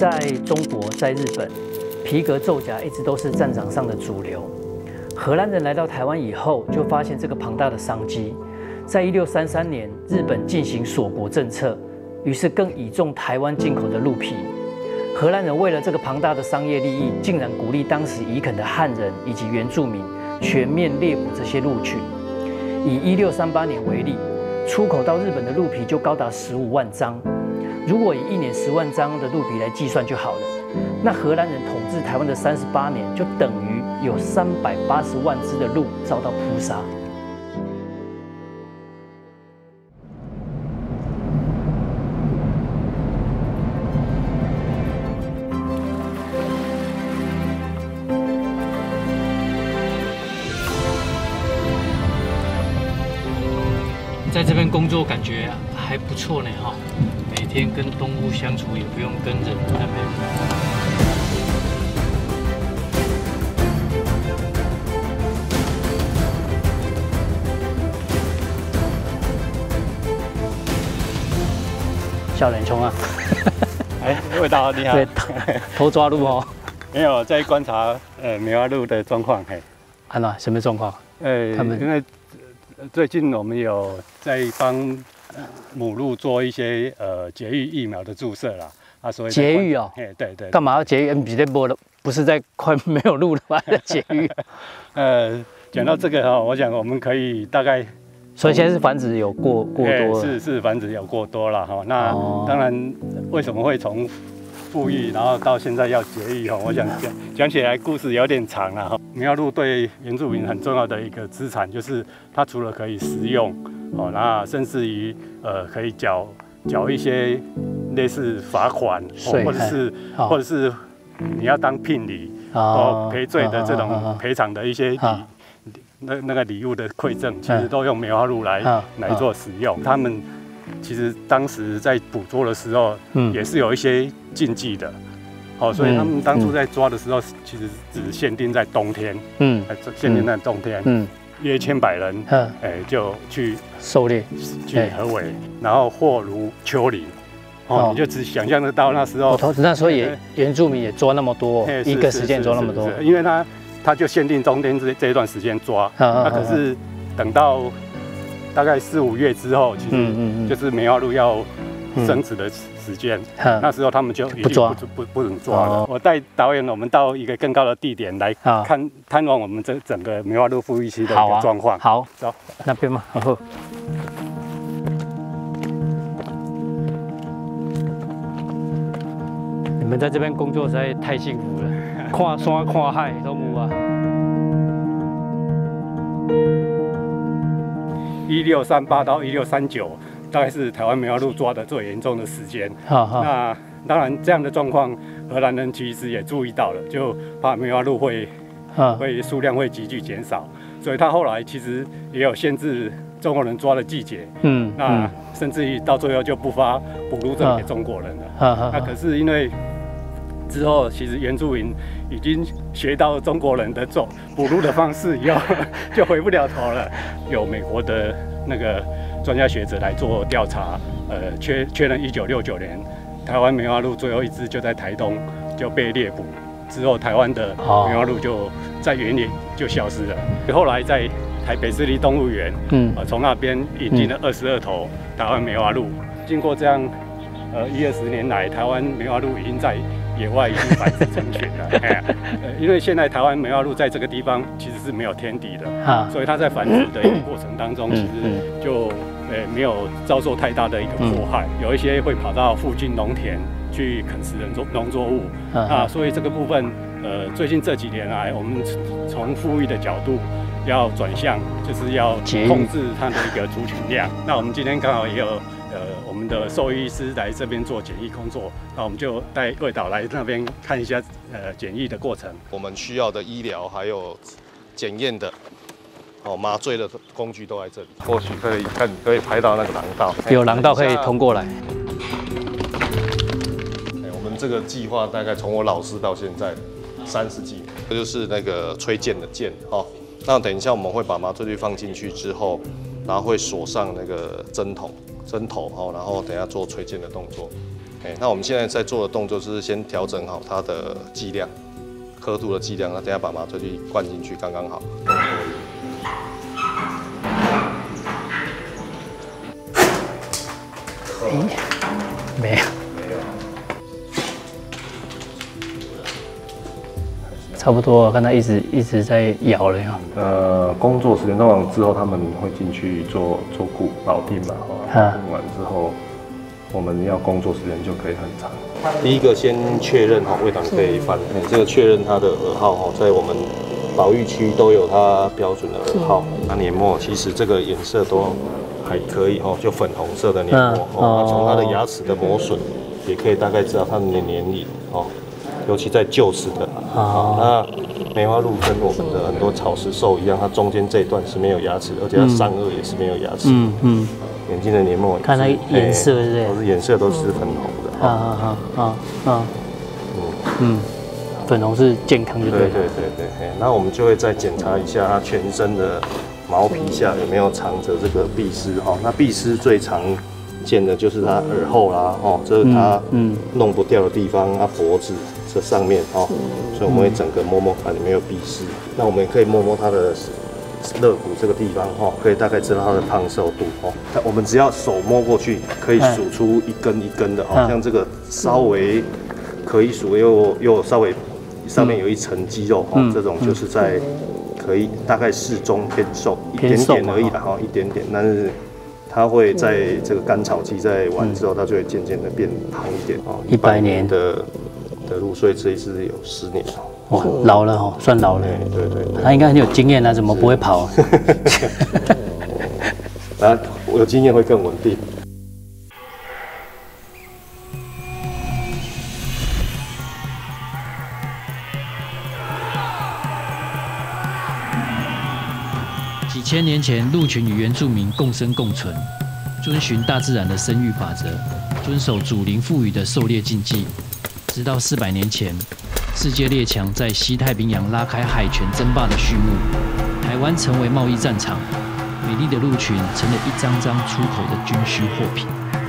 在中国，在日本，皮革奏甲一直都是战场上的主流。荷兰人来到台湾以后，就发现这个庞大的商机。在1633年，日本进行锁国政策，于是更倚重台湾进口的鹿皮。荷兰人为了这个庞大的商业利益，竟然鼓励当时移垦的汉人以及原住民全面猎捕这些鹿群。以1638年为例，出口到日本的鹿皮就高达15万张。如果以1年10万张的鹿皮来计算就好了，那荷兰人统治台湾的38年，就等于有380万只的鹿遭到扑杀。在这边工作感觉还不错呢哈，每天跟动物相处也不用跟人那边。笑脸冲啊！ 哎，味道你好。 对，偷抓鹿哦。 没有在观察梅花鹿的状况。嘿， 啊，什么状况？ 他们因为最近我们有在帮母鹿做一些节育疫苗的注射啦，所以节育哦， 对对， 干嘛要节育？比这波不是在快没有鹿了吗？在节育。 讲到这个哈，我想我们可以大概， 所以现在是繁殖有过多， 是繁殖有过多了哈。那当然，为什么会从富裕，然后到现在要节育哈？我想讲起来故事有点长了哈。梅花鹿对原住民很重要的一个资产，就是它除了可以食用，哦，那甚至于可以缴一些类似罚款，或者是你要当聘礼赔罪的这种赔偿的一些那个礼物的馈赠，其实都用梅花鹿来做使用。他们其实当时在捕捉的时候，也是有一些禁忌的。哦，所以他们当初在抓的时候，其实只限定在冬天，限定在冬天，约千百人，就去狩猎， 去合围，然后或如丘陵，哦，你就只想象得到那时候， 那时候也原住民也抓那么多，一个时间抓那么多， 因为他就限定冬天这一段时间抓，那可是等到大概4、5月之后，其实就是梅花鹿要生殖的时间，那时候他们就已经不能抓了。我带导演我们到一个更高的地点来探望我们整个梅花鹿富裕区的一个状况。 好， 走那边嘛。好。你们在这边工作实在太幸福了，看山看海都有啊。 1638到1639。大概是台湾梅花鹿抓的最严重的时间。那当然，这样的状况，荷兰人其实也注意到了，就怕梅花鹿会数量会急剧减少，所以他后来其实也有限制中国人抓的季节。那甚至于到最后就不发捕鹿证给中国人了。那可是因为之后，其实原住民已经学到中国人的捕鹿的方式以后，就回不了头了。有美国的那个专家学者来做调查，确认1969年台湾梅花鹿最后一只就在台东就被猎捕，之后台湾的梅花鹿就在原野就消失了。后来在台北市立动物园，从那边引进了22头台湾梅花鹿。经过这样10-20年来，台湾梅花鹿已经在野外已经繁殖成群了。因为现在台湾梅花鹿在这个地方其实是没有天敌的，所以它在繁殖的一个过程当中，其实就没有遭受太大的一个迫害。有一些会跑到附近农田去啃食农作物所以这个部分最近这几年来，我们从富裕的角度要转向，就是要控制它的一个族群量。那我们今天刚好也有我们的兽医师来这边做检疫工作，那我们就带魏导来那边看一下检疫的过程。 我们需要的医疗还有检验的麻醉的工具都在这里。或许可以拍到那个廊道， 有廊道可以通过来。 我们这个计划大概从我老师到现在30几年，这就是那个吹箭的箭那等一下我们会把麻醉剂放进去之后，然后会锁上那个针头然后等一下做吹箭的动作。 那我们现在在做的动作就是先调整好它的剂量，刻度的剂量，那等下把麻醉剂灌进去，刚刚好。 没有。差不多，看他一直在摇了呀。 工作时间通常之后他们会进去做保定嘛，固完之后，我们要工作时间就可以很长。第一个先确认胃胆可以翻，这个确认它的耳号在我们保育区都有它标准的耳号。那黏膜其实这个颜色都还可以就粉红色的黏膜从它的牙齿的磨损也可以大概知道它的年龄尤其在臼齿的那梅花鹿跟我们的很多草食兽一样，它中间这一段是没有牙齿，而且它上颚也是没有牙齿。眼睛的黏膜看它颜色对不对？ 都是颜色都是粉红的。 粉红是健康就对了。 对。那我们就会再检查一下它全身的毛皮下有没有藏着这个壁虱那壁虱最常见的就是它耳后啦这是它弄不掉的地方，它脖子这上面所以我们会整个摸摸看有没有壁虱。那我们也可以摸摸它的肋骨这个地方可以大概知道它的胖瘦度我们只要手摸过去，可以数出一根一根的像这个稍微可以数又稍微上面有一层肌肉这种就是在可以大概适中偏瘦一点点而已啦一点点，但是它会在这个甘草期在完之后，它就会渐渐的变胖一点 100年的鹿，所以这一只有10年哇，老了算老了。 对， 他应该很有经验怎么不会跑？ 我有经验会更稳定。 几千年前，鹿群与原住民共生共存，遵循大自然的生育法则，遵守祖灵赋予的狩猎禁忌。直到400年前，世界列强在西太平洋拉开海权争霸的序幕，台湾成为贸易战场，美丽的鹿群成了一张张出口的军需货品。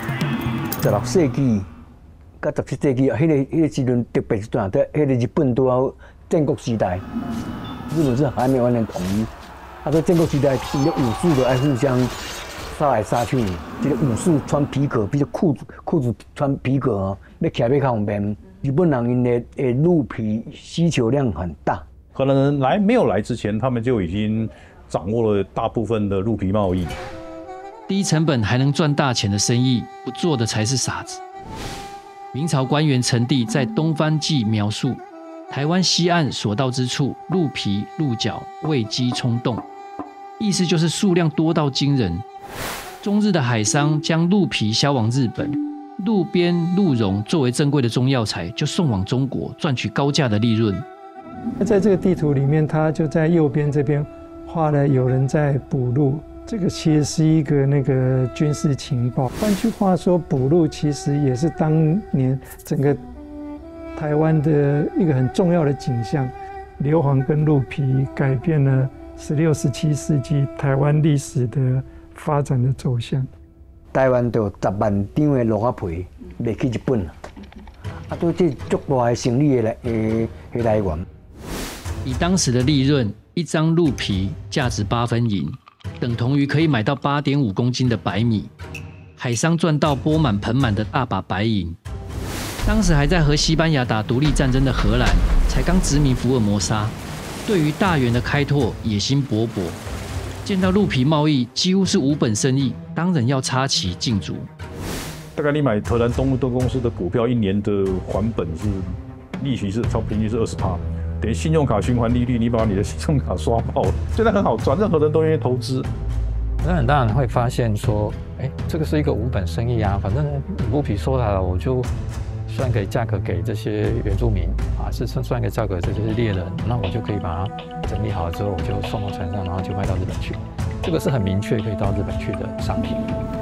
16世纪到17世纪迄个时阵特别一段，迄个日本都要战国时代，日本是还没完全统一。在战国时代，因为武士就爱互相杀来杀去。这个武士穿皮革，比如裤子穿皮革要骑较方便。日本人因的鹿皮需求量很大。 荷兰人没有来之前，他们就已经掌握了大部分的鹿皮贸易。 低成本还能赚大钱的生意，不做的才是傻子。明朝官员陈第在《东番记》描述，台湾西岸所到之处，鹿皮、鹿角喂鸡冲动，意思就是数量多到惊人。中日的海商将鹿皮销往日本，鹿鞭、鹿茸作为珍贵的中药材，就送往中国，赚取高价的利润。 在这个地图里面，它就在右边这边画了有人在捕鹿，这个其实是一个那个军事情报。换句话说，捕鹿其实也是当年整个台湾的一个很重要的景象。硫磺跟鹿皮改变了16、17世纪台湾历史的发展的走向。 台湾就有10万张的鹿仔皮卖去日本了，都这足大的生意的来源。 以当时的利润，一张鹿皮价值8分银，等同于可以买到8.5公斤的白米。海商赚到钵满盆满的大把白银。当时还在和西班牙打独立战争的荷兰，才刚殖民福尔摩沙，对于大员的开拓野心勃勃。见到鹿皮贸易几乎是无本生意，当然要插旗竞逐。 大概你买荷兰东德公司的股票，1年的还本是利息是平均是20%，等于信用卡循环利率，你把你的信用卡刷爆了。现在很好赚，任何人都愿意投资。 那很大人会发现说，这个是一个无本生意啊，反正鹿皮收来了，我就算给价格给这些原住民啊，是算给价格这些猎人，那我就可以把它整理好了之后，我就送到船上，然后就卖到日本去。这个是很明确可以到日本去的商品。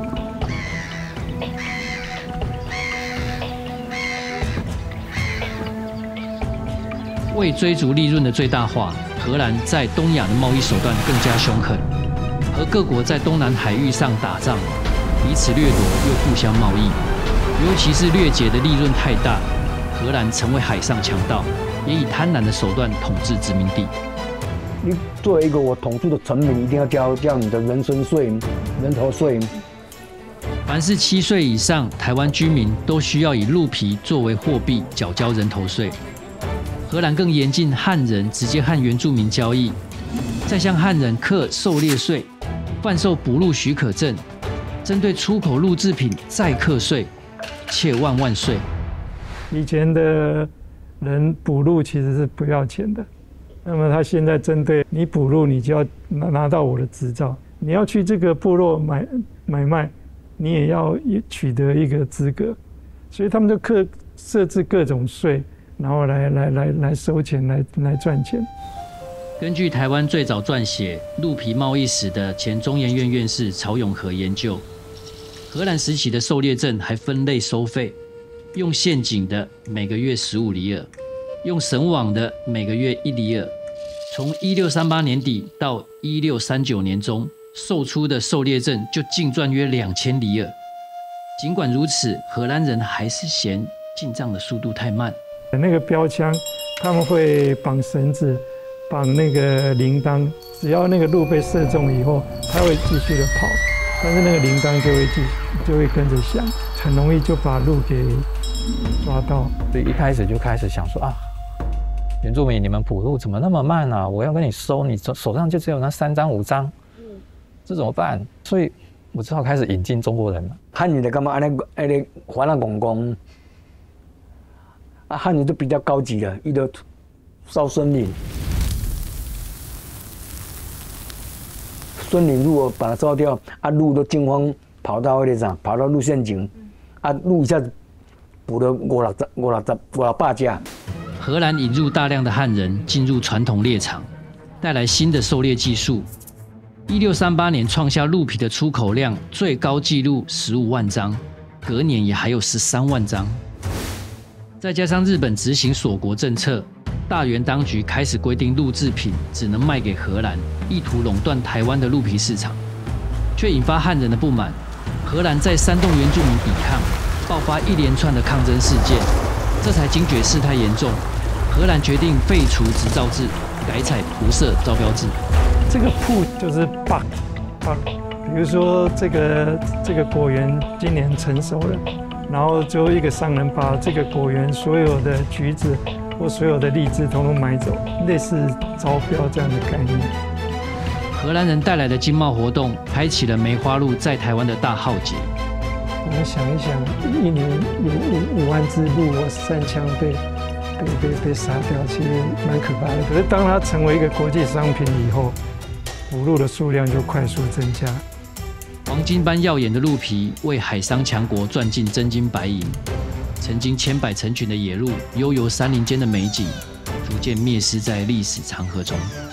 为追逐利润的最大化，荷兰在东亚的贸易手段更加凶狠，和各国在东南海域上打仗，彼此掠夺又互相贸易。 尤其是掠劫的利润太大，荷兰成为海上强盗，也以贪婪的手段统治殖民地。 你作为一个我统治的臣民，一定要交你的人身税、人头税。 凡是7岁以上台湾居民都需要以鹿皮作为货币缴交人头税。荷兰更严禁汉人直接和原住民交易，再向汉人课狩猎税、贩售捕鹿许可证，针对出口鹿制品再课税，且万税。 以前的人捕鹿其实是不要钱的，那么他现在针对你捕鹿，你就要拿到我的执照，你要去这个部落买卖，你也要取得一个资格，所以他们就设置各种税，然后来收钱，来赚钱。 根据台湾最早撰写《鹿皮贸易史》的前中研院院士曹永和研究，荷兰时期的狩猎证还分类收费，用陷阱的每个月15里尔，用绳网的每个月1里尔。从1638年底到1639年中，售出的狩猎证就净赚约2000里尔。尽管如此，荷兰人还是嫌进账的速度太慢。 那个标枪，他们会绑绳子，绑那个铃铛，只要那个鹿被射中以后，它会继续的跑，但是那个铃铛就会跟着响，很容易就把鹿给抓到。 所以一开始就开始想说啊，原住民你们捕鹿怎么那么慢啊？我要跟你收，你手上就只有那3张5张，这怎么办？所以我只好开始引进中国人了。 汉人的干嘛安尼华南公公啊，汉人都比较高级了，伊都烧森林。森林如果把它烧掉，啊，鹿都惊慌跑到那啥，跑到鹿陷阱，啊，鹿一下子捕了500架。 荷兰引入大量的汉人进入传统猎场，带来新的狩猎技术。1638年创下鹿皮的出口量最高纪录15万张，隔年也还有13万张。再加上日本执行锁国政策，大原当局开始规定鹿制品只能卖给荷兰，意图垄断台湾的鹿皮市场，却引发汉人的不满。荷兰在煽动原住民抵抗，爆发一连串的抗争事件，这才惊觉事态严重。荷兰决定废除执照制，改采仆射招标制。 这个铺就是bug，比如说这个果园今年成熟了，然后就一个商人把这个果园所有的橘子或所有的荔枝统统买走，类似招标这样的概念。 荷兰人带来的经贸活动，开启了梅花鹿在台湾的大浩劫。 我们想一想，一年有5万只鹿，我3枪被杀掉，其实蛮可怕的。可是当它成为一个国际商品以后，捕鹿的数量就快速增加。 黄金般耀眼的鹿皮为海商强国赚进真金白银，曾经千百成群的野鹿悠游山林间的美景，逐渐灭失在历史长河中。